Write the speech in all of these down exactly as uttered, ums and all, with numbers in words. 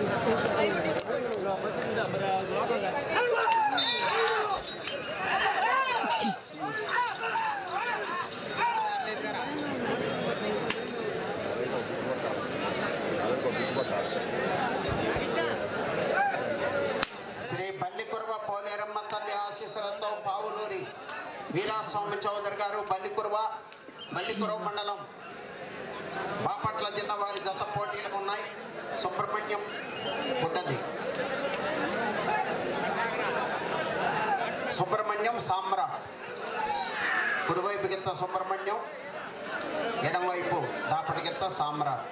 శ్రీ బల్లికురవ పోలేరమ్మ తల్లి ఆశీస్సులతో పావులూరి వీరాస్వామి చౌదరి గారు బల్లికురవ బల్లికురవ మండలం బాపట్ల జిల్లా వారి జత పోటీలు ఉన్నాయి. సుబ్రహ్మణ్యం గుడ్డది సుబ్రహ్మణ్యం సామ్రాట్, కుడివైపు గిత్త సుబ్రహ్మణ్యం, ఎడమవైపు దాపటి గిత్త సామ్రాట్.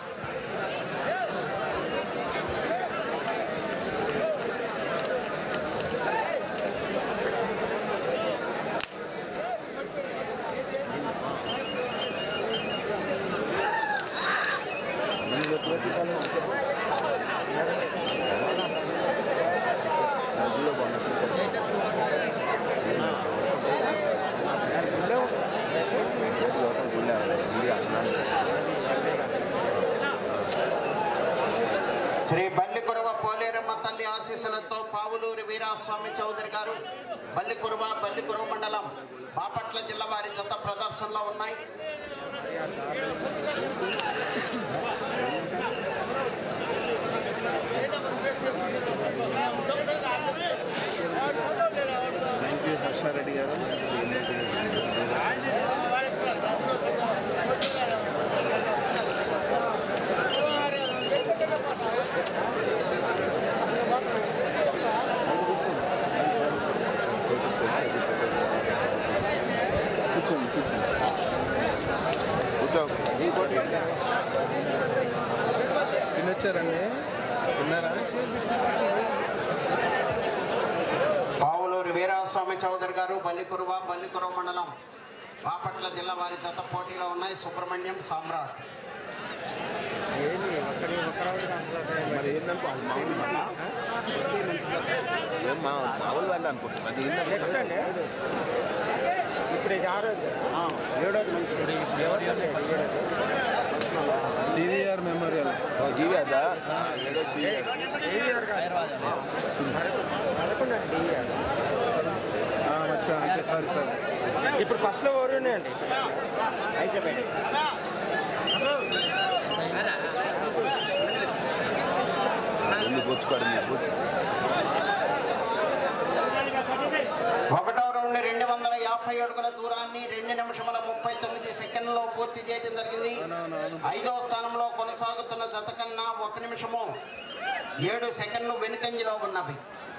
శ్రీ బల్లికురవ పోలేరమ్మ తల్లి ఆశీస్సులతో పావులూరి వీరాస్వామి చౌదరి గారు బల్లికురవ బల్లికురవ మండలం బాపట్ల జిల్లా వారి జత ప్రదర్శనలో ఉన్నాయి. హర్షారెడ్డి గారు కూర్చోండి కూర్చోండి కూర్చో తినొచ్చారండి, తిన్నారా? పావులూరి వీరాస్వామి చౌదరి గారు బల్లికురవ బల్లికురవ మండలం బాపట్ల జిల్లా వారి జత పోటీలో ఉన్నాయి. సుబ్రహ్మణ్యం సామ్రాట్. మరి ఏంటంటే మామూలు వాళ్ళు అనుకుంటున్నాను. ఇప్పుడు ఇది ఆరోజు ఏడోది మంచి డివిఆర్ మెమోరియల్ జీవిఆర్దా మర్చిపోయాను. అయితే సారీ సార్, ఇప్పుడు ఫస్ట్లో ఎవరు ఉన్నాయండి? అయితే ఒకటో రౌండ్ రెండు వందల యాభై అడుగుల దూరాన్ని రెండు నిమిషముల ముప్పై తొమ్మిది సెకండ్లో పూర్తి చేయడం జరిగింది. ఐదవ స్థానంలో కొనసాగుతున్న జత కన్నా ఒక నిమిషము ఏడు సెకండ్లు వెనుకంజలో ఉన్నవి.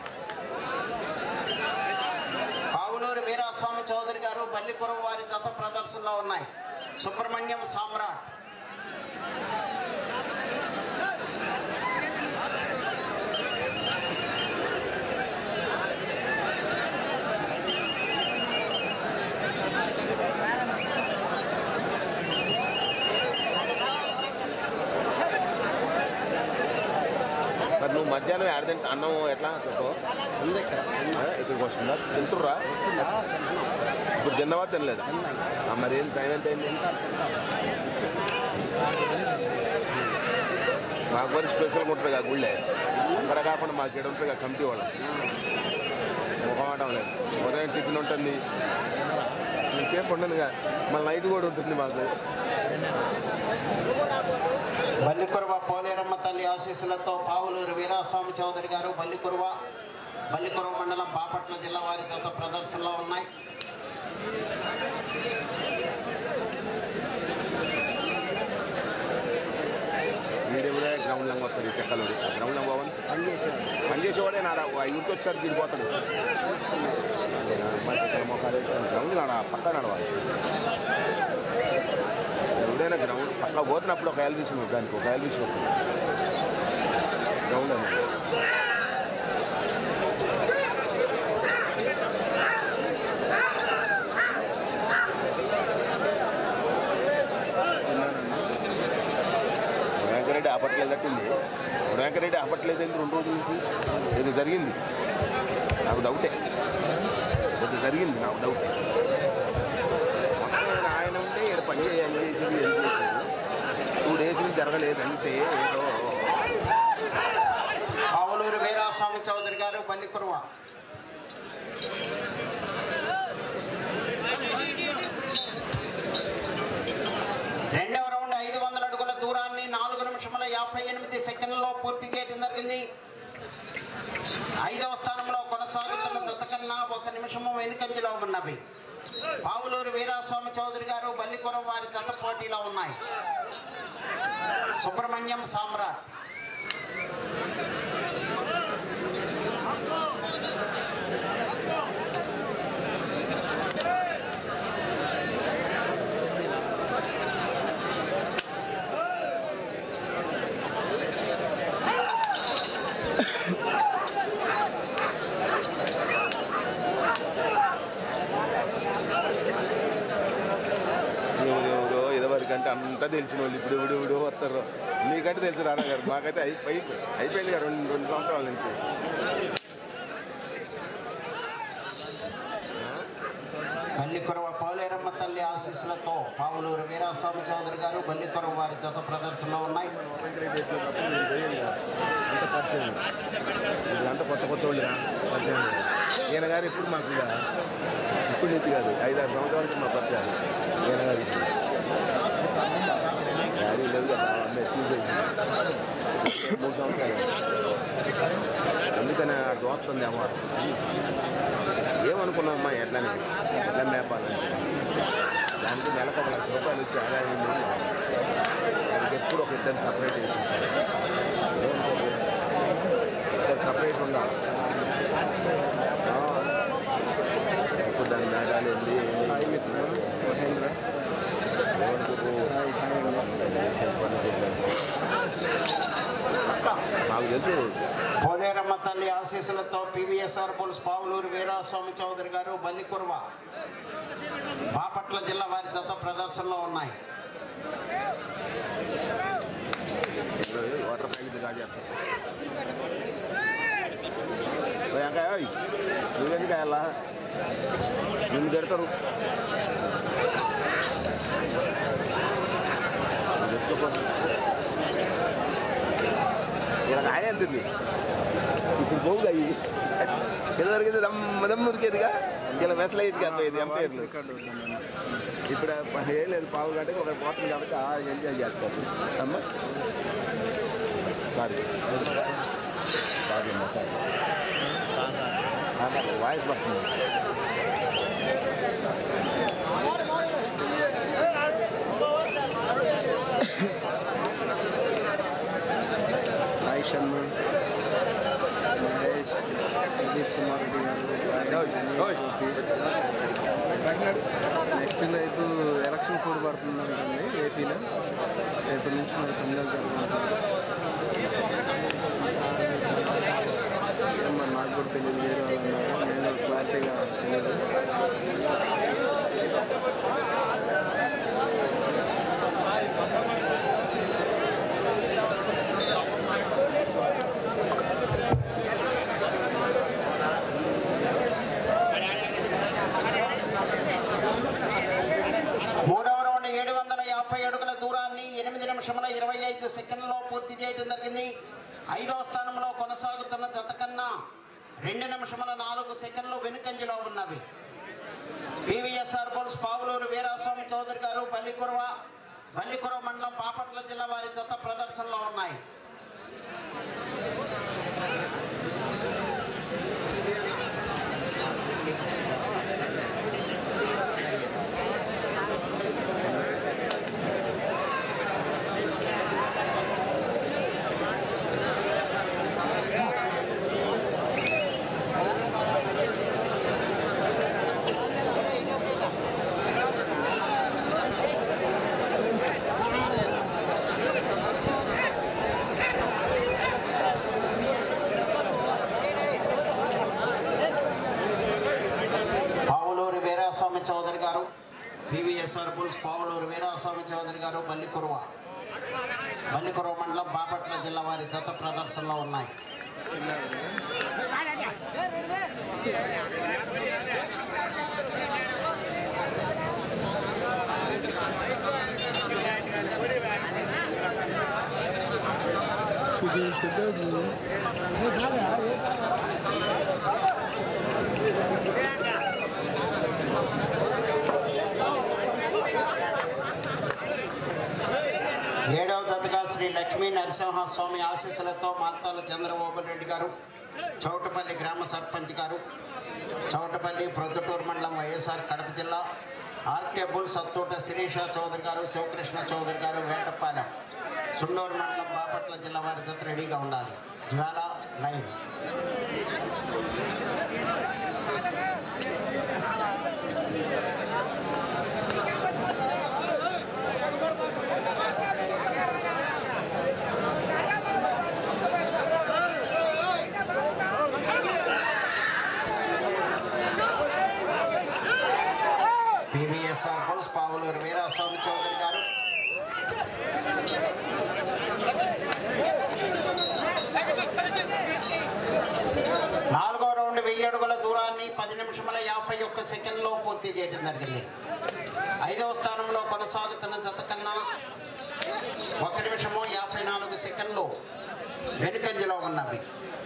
పావులూరి వీరాస్వామి చౌదరి గారు బల్లికురవ వారి జత ప్రదర్శనలో ఉన్నాయి. సుబ్రహ్మణ్యం సామ్రాట్. నువ్వు మధ్యాహ్నం ఆడదంటే అన్నం ఎట్లా చెప్పు, ఇక్కడికి వస్తుందా? తింటుర్రా? ఇప్పుడు తిన్నవా తినలేదు? మరి ఏం టైం ఎంత అయింది? మాకు వరకు స్పెషల్గా ఉంటుంది కదా గుళ్ళే, అక్కడ కాకుండా మాకు ఇక్కడ ఉంటుంది కదా కమిటీ వాళ్ళం. ముఖమాటం లేదు, ఉదయం టిఫిన్ ఉంటుంది, ఇంకేం ఉండదు కదా, మళ్ళీ నైట్ కూడా ఉంటుంది మాకు. బల్లికురవ పోలేరమ్మ తల్లి ఆశీస్సులతో పావులూరి వీరాస్వామి చౌదరి గారు బల్లికురవ బల్లికురవ మండలం బాపట్ల జిల్లా వారి జత ప్రదర్శనలో ఉన్నాయి. వీడెవరే గ్రౌండ్ లంగా వస్తుంది చెక్కలు గ్రౌండ్ లంగా పోవాలి పనిచేసేవాడే నాడా ఇంటికి వచ్చారు తిరిగిపోతాడు. గ్రౌండ్ నాడా పక్క నడవాలి. ఎవడైనా గ్రౌండ్ పక్క పోతున్నప్పుడు ఒక ఏళ్ళు తీసుకున్నాడు, దానికి ఒక ఏళ్ళు తీసుకున్నాడు గ్రౌండ్ అనేది. వెంకరెడ్డి ఆపట్లేదు తట్టింది, వెంకరెడ్డి ఆపట్లేదు ఏంటి రెండు రోజుల నుంచి? ఇది జరిగింది నాకు డౌటే, ఇది జరిగింది నాకు డౌటే. ఆయన ఉంటే ఇక్కడ పని చేయాలి, టూ డేస్ నుంచి జరగలేదు అంటే ఏదో వీరాస్వామి చౌదరి గారు బల్లికురువ. రెండవ రౌండ్ ఐదు వందల అడుగుల దూరాన్ని నాలుగు నిమిషముల యాభై ఎనిమిది సెకండ్లలో పూర్తి చేయడం జరిగింది. ఐదవ స్థానంలో కొనసాగుతున్న జత కన్నా ఒక నిమిషము వెనుకంజలో ఉన్నవి. పావులూరు వీరాస్వామి చౌదరి గారు బల్లికురువ వారి జత పోటీలో ఉన్నాయి. సుబ్రహ్మణ్యం సామ్రాట్. అంటే అంతా తెలిసిన వాళ్ళు ఇప్పుడు ఇప్పుడు ఇప్పుడు వస్తారు. మీకంటే తెలుసు రానా గారు, మాకైతే అయిపోయి అయిపోయింది కదా రెండు రెండు సంవత్సరాల నుంచి. బల్లికురువ పోలేరమ్మ తల్లి ఆశీస్సులతో పావులూరు వీరాస్వామి చౌదరి గారు బల్లికురువ వారి జత ప్రదర్శనలో ఉన్నాయి. అంతా కొత్త కొత్త వాళ్ళు పరిచయం. ఈయన గారు ఇప్పుడు మాకు ఇప్పుడు నుంచి కాదు ఐదారు సంవత్సరాల నుంచి మాకు పరిచయాలు. ఈయన గారు డాడీ లేదు కదా, చూసేసి మూడు సంవత్సరాలు. అందుకని ఆ దోస్తుంది అమ్మ. ఏమనుకున్నామమ్మా ఎట్లని ఎట్లా మేపాలంటే దానికి నెలకు ఒక లక్ష రూపాయలు ఇచ్చి ఆదాయం దానికి ఎప్పుడు ఒక ఇద్దరు సపరేట్ చేసి ఇద్దరు సపరేట్ ఉండాలి. ఇప్పుడు దాని మేఘాలు వెళ్ళి మహేంద్ర నాకు తెలుసు. పోలేరమ్మ తల్లి ఆశీస్సులతో పివిఎస్ఆర్ పుల్స్ పావులూరు వీరాస్వామి చౌదరి గారు బల్లికురువ బాపట్ల జిల్లా వారి జత ప్రదర్శనలో ఉన్నాయి. వాటర్ ప్యాకెట్ కాజేస్తాను నువ్వెందుకు కాయాలా, నిన్ను పెడతారు. ఇలా కాయ అంటుంది ఇప్పుడు పోవుగా అయ్యి ఏదో దొరికింది దమ్మ దమ్మ ఉరికేదిగా ఇలా మెసలు అయ్యేది కాదు ఎంపీఎస్. ఇప్పుడు ఏం లేదు పావు గంటకి ఒక పోతుంది కాబట్టి ఎంజాయ్ చేస్తారు అమ్మ. సారీ వాయిస్ పడుతుంది. రాయ్ శర్మ, మహేష్, ప్రదీప్ కుమార్ రెడ్డి గారు. నెక్స్ట్ రేపు ఎలక్షన్ కోడ్ పడుతుందండి ఏపీలో. రేపు నుంచి మరి పందాలు జరుగుతుంది. ఏమన్నా నాకు కూడా తెలియదు, వేరే వాళ్ళు అన్నారు, నేను క్లారిటీగా తెలియదు. మూడవ రౌండ్ ఏడు వందల యాభై అడుగుల దూరాన్ని ఎనిమిది నిమిషముల ఇరవై ఐదు సెకండ్లలో పూర్తి చేయడం జరిగింది. ఐదవ స్థానంలో కొనసాగుతున్న జత కన్నా రెండు నిమిషముల నాలుగు సెకండ్లు వెనుకంజలో ఉన్నవి. పివిఎస్ఆర్ బోల్స్ పావులూరు వీరాస్వామి చౌదరి గారు బల్లికురువ బల్లికురువ మండలం బాపట్ల జిల్లా వారి జత ప్రదర్శనలో ఉన్నాయి. వీరాస్వామి చౌదరి గారు పివిఎస్ఆర్ బుల్స్ పావులూరు వీరాస్వామి చౌదరి గారు బల్లికురువ బల్లికురువ మండలం బాపట్ల జిల్లా వారి జత ప్రదర్శనలో ఉన్నాయి. ఏడవ జతగా శ్రీ లక్ష్మీ నరసింహస్వామి ఆశీస్సులతో మార్తాల చంద్రబాబు రెడ్డి గారు, చౌటపల్లి గ్రామ సర్పంచ్ గారు, చౌటపల్లి ప్రొద్దుటూరు మండలం వైఎస్ఆర్ కడప జిల్లా, ఆర్కే బుల్ సత్తూట శిరీష చౌదరి గారు, శివకృష్ణ చౌదరి గారు, వేటపాలెం సుండూరు మండలం బాపట్ల జిల్లా వారి జత రెడీగా ఉండాలి. Jwala line PVSR bulls Pavuluru Veeraswamy Chowdary garu, నాలుగో రౌండ్ వెయ్యి అడుగుల దూరాన్ని పది నిమిషముల యాభై ఒక్క సెకండ్లో పూర్తి చేయడం జరిగింది. ఐదవ స్థానంలో కొనసాగుతున్న జత కన్నా ఒక నిమిషము యాభై నాలుగు సెకండ్లు వెనుకంజలో ఉన్నవి.